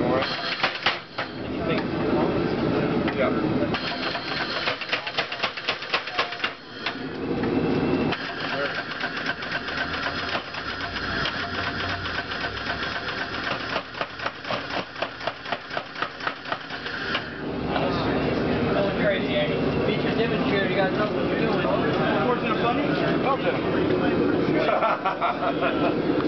for it. Yeah. Crazy, Andy. Feature demonstrator, you got something to do with it. Fortune of funny? Baltimore.